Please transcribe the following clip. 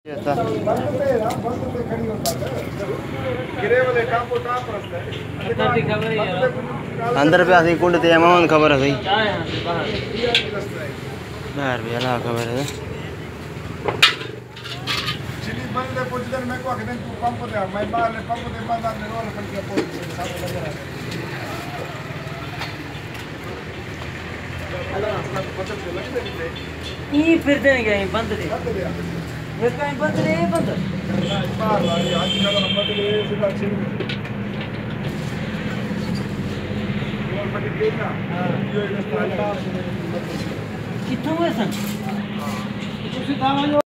अंदर पे आती कुंड ते अमाउंट खबर है सही बाहर भी अला खबर है चिली बंद है कुछ दिन में को अखने पंप दे मैं बाहर ले पंप दे बंद ने रोल कर के पोल सामने लगा अल्लाह पता चला ई फिर देंगे बंद दे ये कहीं बंद रे बंद बाहर वाली आज का नंबर दे सीधा चिली रोल पर के ना यो एक स्टाइल कितों है सन